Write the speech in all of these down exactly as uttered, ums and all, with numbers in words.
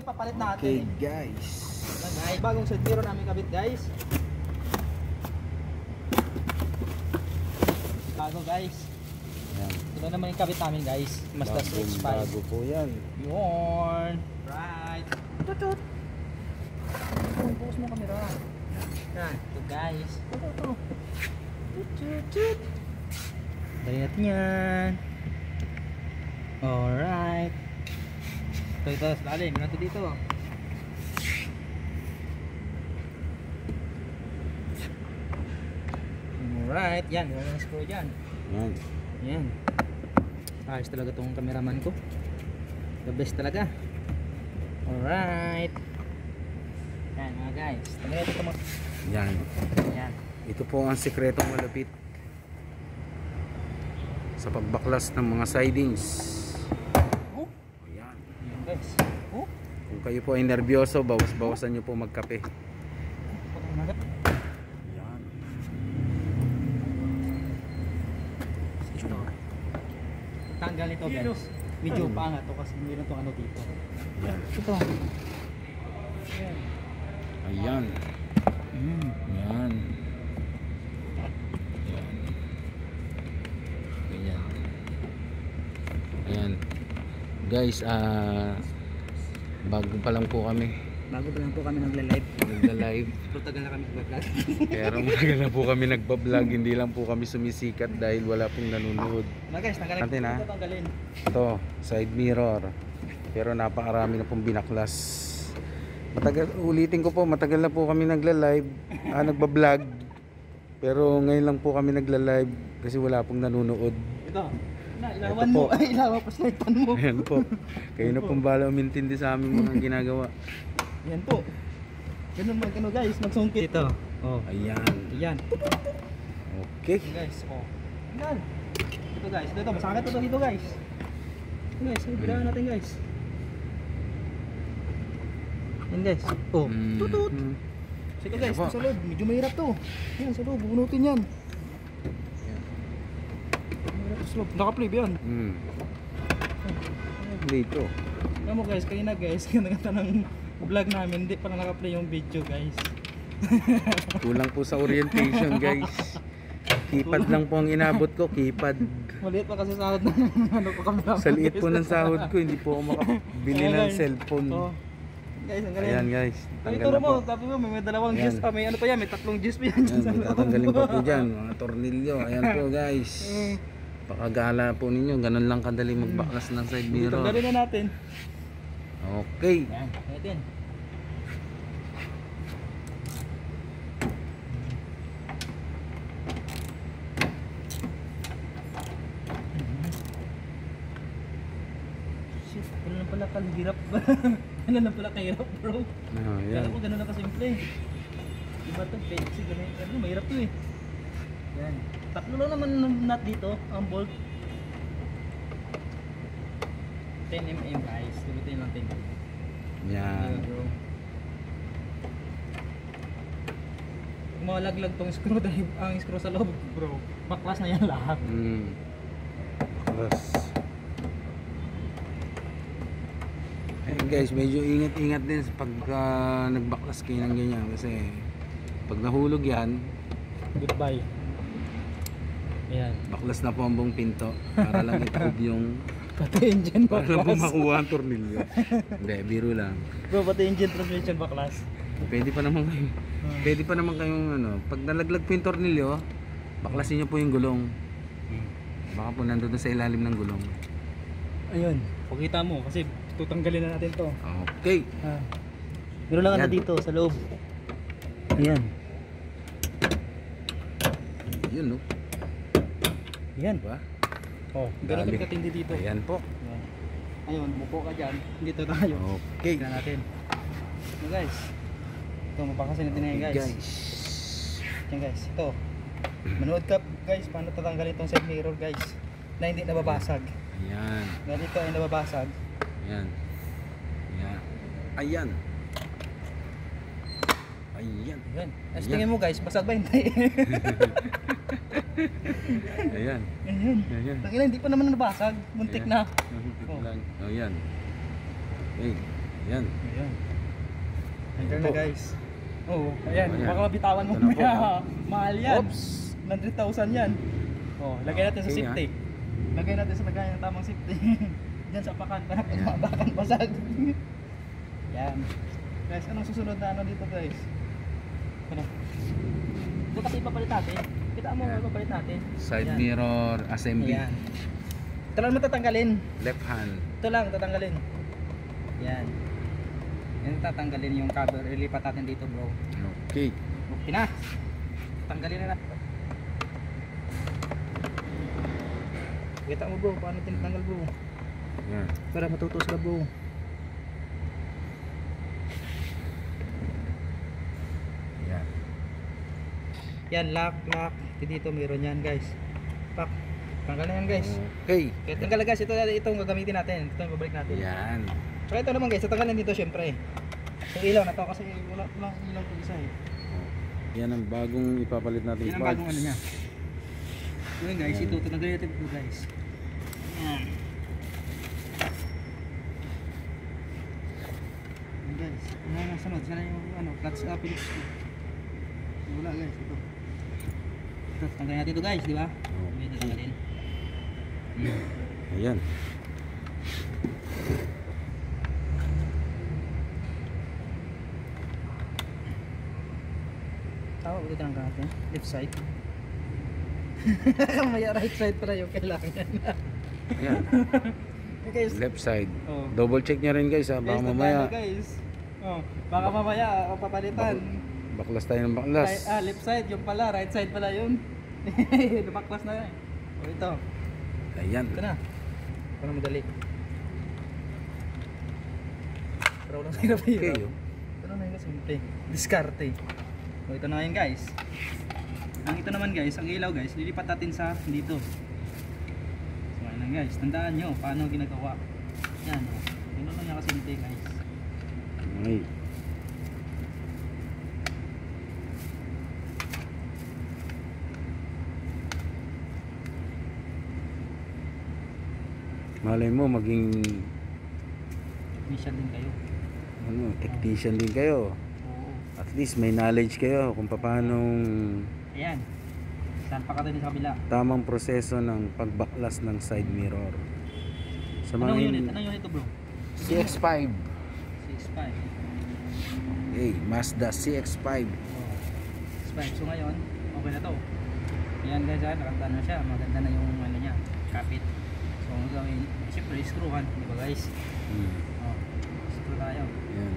papalit natin. Okay guys. Yan guys, bagong side mirror namin kabit guys. Bago guys. Yan. Ito naman yung kabit namin guys. Mazda C X five. Bago po yan. Yun. Right. Tutut. Focus mo camera. Yan. Ito guys. Ito ito. Tutut. Dali natin yan. Alright. Ito ito. Lalim. Meron ito dito. Alright. Yan. Meron yung screw dyan. Yan. Yan. Ayos talaga tong cameraman ko. The best talaga. Alright. Yan mga guys. Tingnan ito mga. Yan. Yan. Ito po ang sikretong malupit sa pagbaklas ng mga sidings. Oh. Ayan. Yan guys. Oh. Kung kayo po ay nervyoso, bawas-bawasan nyo po magkape. Ayan. Ito. Tanggal ito guys. Medyo paangat to kasi meron tong ano dito. Ayan. Ito. Yan. Ayan. Mm. Ayan. Ayan. Ayan. Guys, ah bago pa lang po kami. Bago pa lang po kami nagla-live. Nagla-live. Pero tagal na kami nagla-vlog. Pero matagal na po kami nagbablog. Hindi lang po kami sumisikat dahil wala pong nanonood. Mga guys, tanggalin Natin, ha? ito tanggalin. Ito, side mirror. Pero napakarami na pong binaklas. Matagal, ulitin ko po, matagal na po kami nagla-live, ah, nagbablog. Pero ngayon lang po kami nagla-live kasi wala pong nanonood. Ito. Na, ilawan Ito mo. po. Ay, ilawan pa sa itan mo. Ayan po. Kayo na pong bala umintindi sa aming mga ginagawa. Yan po. Ganun mag ano guys, magsungkit. Ito. Oh. Ayan. Ayan. Okay. Guys, oh. Ayan. Ito guys, ito, ito. Masakit ito dito guys. Ito guys, bilahan natin guys. Yan guys. Oh, Mm. tutut. Mm. Sige Yan guys, po. sa loob. Medyo mahirap to. Yan, sa loob. Bubunutin yan. Mahirap sa loob. Naka-play ba yan? Mm. Dito. Alam mo guys, kanina guys, kanina ng vlog namin, hindi pala naka-play yung video guys. Kulang po sa orientation guys. Keypad lang po ang inabot ko, keypad. Maliit pa kasi sahod ng ano ko kami. Sa liit po ng sahod ko, hindi po ako makabili Ayan, ng guys. cellphone. Oh. Guys, ang galing. Ayan guys, Ay, tanggal turo na mo, po. tapos mo, may, may dalawang Ayan. juice pa, may ano pa yan, may tatlong juice pa yan. Ayan, may tatanggalin pa po dyan, mga tornilyo. Ayan po guys. Mm. Pakagala po ninyo, ganun lang kadali magbaklas ng side mirror. Tanggalin na natin. Okay. Ayan, natin. Shit, ganun lang pala kalihirap. Ganun lang pala kahirap bro. Ah, Kala ayan. ko ganun lang kasimple. Diba ito, Pepsi, ganun, ano, mahirap to eh. Yan. Tatlo lang naman ng nut dito, ang bolt. ten millimeters guys, tumitin lang ten millimeters. Yan. Ayan, bro. Kung malaglag tong screw dahil ang screw sa loob bro, baklas na yan lahat. Mm. Baklas. Ayun guys, medyo ingat-ingat din sa pag uh, nagbaklas kayo ng ganyan kasi pag nahulog yan, Goodbye. Ayan. baklas na po ang buong pinto para lang itaob yung Pati engine para lang po baklas. makuha ang tornilyo. Hindi, biro lang. Bro, pati engine transmission baklas. Pwede pa naman kayo. Hmm. Pwede pa naman kayong ano, pag nalaglag po yung tornilyo, baklasin niyo po yung gulong. Baka po nandun sa ilalim ng gulong. Ayun, pakita mo kasi tutanggalin na natin to. Okay. Ah. Meron lang ano Yan. dito sa loob. Ayan. Yun no. Ayan. Diba? Oh, ganun Dami. kami katindi dito. Ayan po. Ayan. Ayun, buko ka dyan. Dito tayo. Okay. Tignan natin. Ito guys. Ito, mapakasin natin na yan guys. Guys. Yan guys, ito. Manood ka guys, paano tatanggalin itong side mirror guys. Na hindi nababasag. Ayan. Dahil ito ay nababasag. Ayan. Ayan. Ayan. Ayan. Ayan. As Ayan. tingin mo guys, basag ba hindi? Ayan. Ayan. Ayan. Tangina, hindi pa naman nabasag. Muntik na. Muntik Oh. lang. Ayan. Okay. Ayan. Ayan. Enter Ayan na po. guys. Oo, ayan. Ayan. Baka mabitawan mo Ito na po. mamaya. Mahal yan. Oops. one hundred thousand yan. Oh, lagay natin sa Okay, safety. Lagay natin sa lagayan ng tamang safety. Diyan sa pakan para Ayan. mabakan basag. Yan. Guys, anong susunod na ano dito guys? Ano? Ito kasi ipapalit natin. Kita mo Ayan. ipapalit natin. Side Ayan. mirror assembly. Ayan. Ito lang matatanggalin. Left hand. Ito lang tatanggalin. Yan. Yan tatanggalin yung cover. Ilipat natin dito bro. Okay. Okay na. Tanggalin na natin. Kita mo bro, paano tinatanggal bro? Ayan. Para matutos ka bro. Ayan. Yan, lock, lock. Dito meron yan guys. Pak. Tanggal na yan guys. Okay. Kaya tanggal na guys. Ito, itong gagamitin natin. Ito yung babalik natin. Ayan. So ito naman guys, tatanggalin dito syempre. Yung ilaw na to kasi wala lang ilaw ko isa eh. Yan ang bagong ipapalit natin Yan ang bagong ano niya. Yun guys, ito tanggalin natin ito guys. Yan. Yan guys. Ano yung sunod? Sana yung ano, clutch uh, Phillips ko. Wala guys, ito. Ito, tanggalin natin ito guys, di ba? Okay. Ito tanggalin. Hmm. Ayan. Tama ba ito ng natin? Left side. May right side pala yung kailangan. Ayan. Okay, guys. Left side. Oh. Double check nyo rin guys ha. Baka Guys, mamaya tandaan nyo, guys. Oh, baka mamaya ako papalitan. baklas tayo ng baklas. Right, ah, left side yung pala, right side pala yun. Baklas na yan. Oh, ito. Ayan. Ito na. Para madali. Pero walang hirap Okay. hirap. oh. Ito na yung simple. Diskarte. So ito na yun guys. Ang ito naman guys, ang ilaw guys, lilipat natin sa dito. So ayun lang guys, tandaan nyo paano ginagawa. Yan. Ganun lang yung kasimple guys. Okay. Malay mo maging Mission din kayo. ano, technician din kayo. Oo. At least may knowledge kayo kung paano Ayan. Saan pa ka din sa kabila? tamang proseso ng pagbaklas ng side mirror. Sa mga Anong hin- unit? Anong unit ito bro? C X five. six five. Okay, Mazda C X five. Oh. six five. So ngayon, okay na to. Ayan guys, ah, nakanta na siya. Maganda na yung ano niya, kapit. So ang gawin, siyempre screwan, di ba guys? Hmm. Oh, screw tayo. Yan.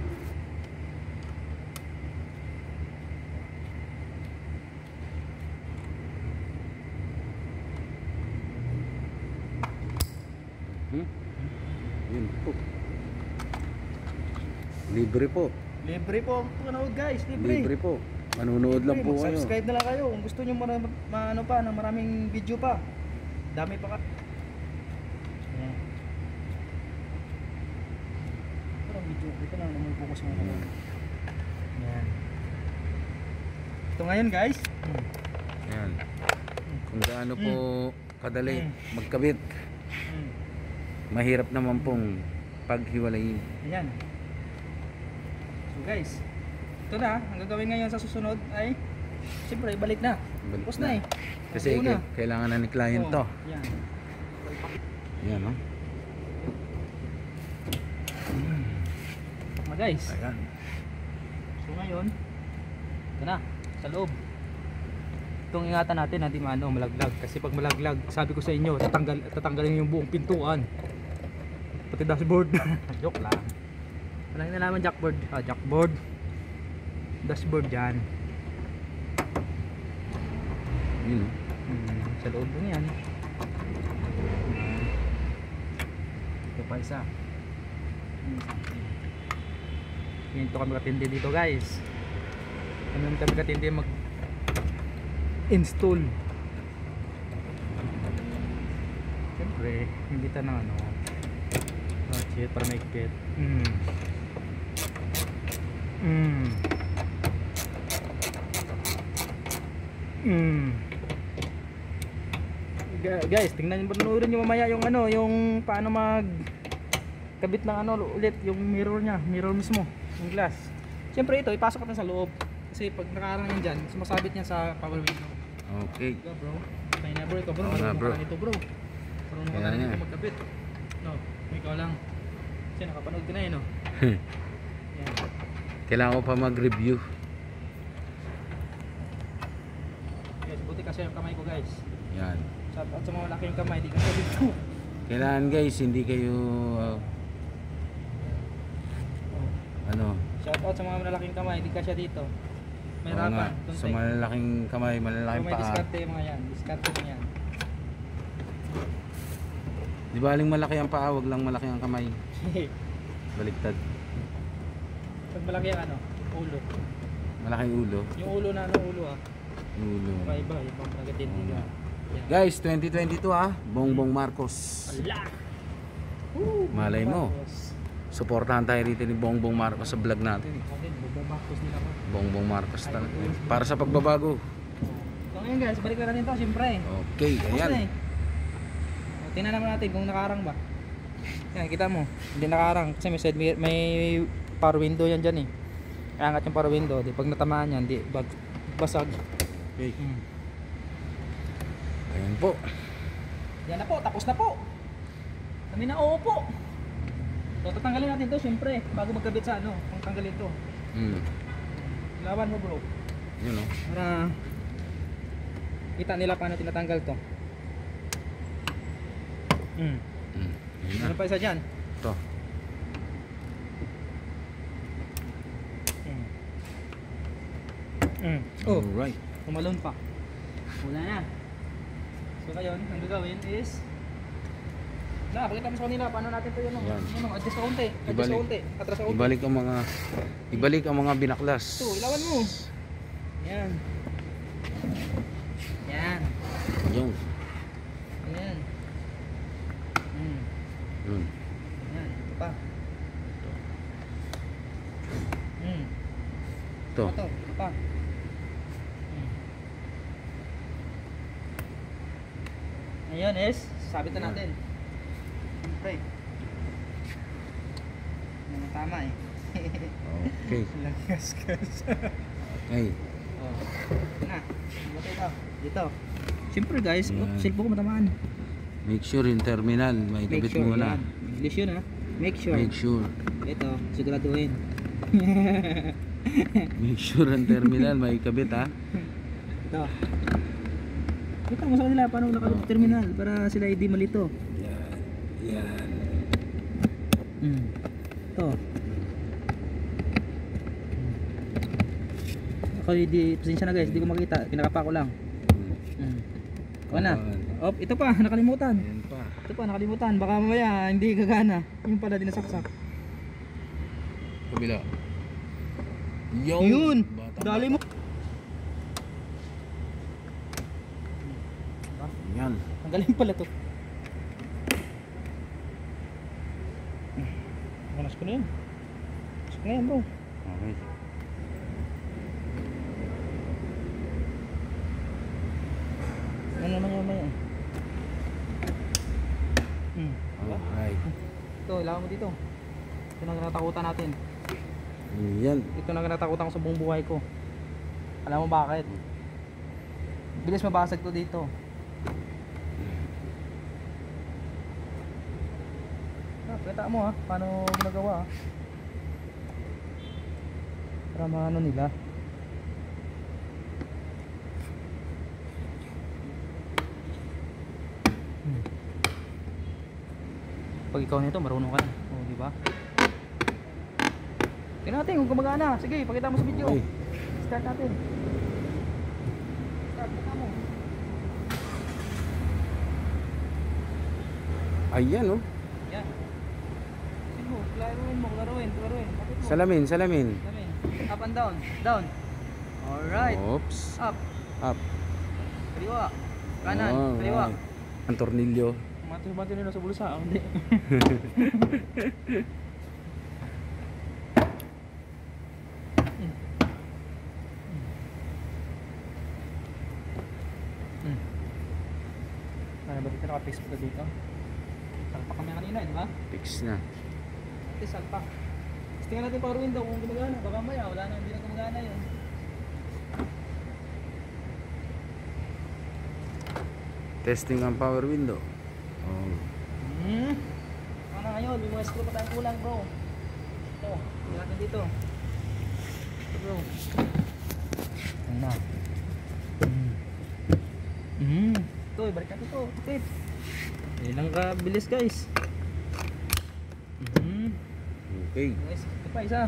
Hmm? Yun po. Libre po. Libre po ang panood guys, libre. Libre po. Manunood lang po kayo. Subscribe na lang kayo kung gusto niyo mara, ma, ano pa, ng maraming video pa. Dami pa ka. Ayan. Parang video, ito lang naman focus mo naman. Ayan. Ito ngayon guys. Hmm. Yan. Kung gaano po kadali Mm. magkabit. Hmm. Mahirap naman pong paghiwalayin. Ayan. So guys, ito na, ang gagawin ngayon sa susunod ay siyempre balik na. Balik Tapos na. na eh. Kasi Buo na. k- kailangan na ni client to. Oh, yan. Yan, no? Mga guys. Ayan. So ngayon, ito na, sa loob. Itong ingatan natin na di maano malaglag kasi pag malaglag, sabi ko sa inyo, tatanggal tatanggalin yung buong pintuan. Pati dashboard. Joke lang. Walang nalaman jackboard, ah, jackboard. Dashboard diyan. Yun, no? Hmm, sa loob din yan. Ito pa isa. Ganito kami katindi dito guys. Ganito kami katindi mag install. Siyempre, hindi ta na ano. Ratchet para maikpit. Mm. Mm. Mm. Ga- Guys, tingnan niyo, panoorin niyo mamaya yung ano, yung paano mag kabit lang ano ulit yung mirror niya, mirror mismo, yung glass. Siyempre ito, ipasok natin sa loob. Kasi pag nakaarang yan dyan, sumasabit yan sa power window. Okay. Diba bro? Tayo na bro, ikaw bro, Oo nga, marunong bro. ka na nito bro. Marunong ka Kaya na nga. nito magkabit. No, ikaw lang. Kasi nakapanood ka na yun, no? Yan. Kailangan ko pa mag-review. Yes, buti kasi yung kamay ko guys. Yan. Shout out sa mga malaking kamay, di kasi dito. Kailangan guys, hindi kayo uh, ano, Shout out sa mga malalaking kamay, di kasi dito. May oo nga, rapan, sa malalaking kamay, Pero malalaking may paa. diskarte yung mga yan, diskarte mo yan. Di ba aling malaki ang paa, wag lang malaki ang kamay. Baliktad. Pag malaki ang ano, ulo. Malaking ulo. Yung ulo na ano, ulo ah. Ulo. Iba iba, ibang nagatin Oo dito. nga. Yan. Guys, twenty twenty-two ah, Bongbong Marcos. Ala! Woo! Malay mo. Marcos. Suportahan tayo rito ni Bongbong Marcos sa vlog natin. Ako din, bubabakos din ako. Bongbong Marcos talaga. Para sa pagbabago. So ngayon guys, balik na natin to siyempre. Okay, Tapos na ayan. eh. O, tingnan naman natin kung nakaarang ba. Yan, kita mo. Hindi nakaarang kasi may side mirror, may power window yan dyan eh. Angat yung power window, di pag natamaan yan, di bag, basag. Okay. Hmm. Ayan po. Yan na po, tapos na po. Kami na oo po. So tatanggalin natin to siyempre bago magkabit sa ano, kung tanggalin to. Mm. Laban mo bro. Yun oh. Para kita nila paano tinatanggal to. Hmm. Mm. Yun na. Ano pa isa dyan? Ito. Hmm. Hmm. Oh, Alright. tumalon pa. Wala na. So ngayon, ang gagawin is na, pakita mo sa kanila paano natin to yun. Yan. Ano, adjust sa unti. Adjust Ibalik. sa unti. Atras sa unti. Ibalik ang mga ibalik ang mga binaklas. Ito, ilawan mo. Yan. Yan. Yung. Yan. Hmm. Yun. Yan. Ito pa. Hmm. Ito. Ito. Ito pa. Hmm. Ngayon is, sabit na natin. Siyempre. Yan ang tama eh. Okay. Lang gasgas. Okay. Oh. Ito na. Buti ito. Dito. Siyempre guys, oh, Yan. cellphone ko matamaan. Make sure yung terminal, may Make kabit sure muna. yan. English yun ha. Make sure. Make sure. Ito, siguraduhin. Make sure ang terminal may kabit ha. Ito. Ito mo sa kanila paano nakalog terminal para sila hindi malito. Yan. Yan. Hmm. Ito. Ako hindi, pasensya na guys, hindi ko makita. Pinakapa ko lang. Hmm. Ako na. Op, ito pa, nakalimutan. Yan pa. Ito pa, nakalimutan. Baka mamaya hindi gagana. Yung pala dinasaksak. Kabila. Yun! Bata, Dali mo. Yan. Ang galing pala to. Manas ko na yun. Manas ko na yan bro. Okay. Ano naman yung may Hmm. Alright. Ito, ilawan mo dito. Ito na kinatakutan natin. Yan. Ito na kinatakutan ko sa buong buhay ko. Alam mo bakit? Bilis mabasag to dito. Ah, pakita mo ha, paano ginagawa ha. Para maano nila. Hmm. Pag ikaw nito, marunong ka na. O, di ba? Tingnan natin kung gumagana. Sige, pakita mo sa video. Okay. Start natin. Start na mo. Ayan oh. Yan. Sige mo, laruin mo, laruin, laruin. Bakit mo? Salamin, salamin. Salamin. Up and down. Down. Alright. Oops. Up. Up. Kaliwa. Kanan. Oh, Kaliwa. right. Ang tornilyo. Mati-mati nila sa bulsa. Ah, hindi. Hmm. Ano ba dito? Naka-fix pa dito? Salpak kami kanina, eh, di ba? Fix na. natin salpa. Tingnan natin power window kung gumagana. Baka maya wala na, hindi na gumagana yun. Testing ang power window. Oh. Hmm. Ano ngayon? May mga screw pa tayong kulang bro. Ito. Tingnan natin dito. Ito bro. Ano na? Hmm. Hmm. Ito, ibalik natin ito. Tip. Yan lang kabilis guys. Hmm. Okay. Guys, ito pa isa.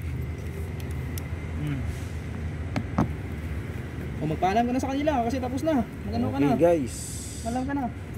Hmm. O magpaalam ka na sa kanila kasi tapos na. Magano ka na. Okay guys. Paalam ka na.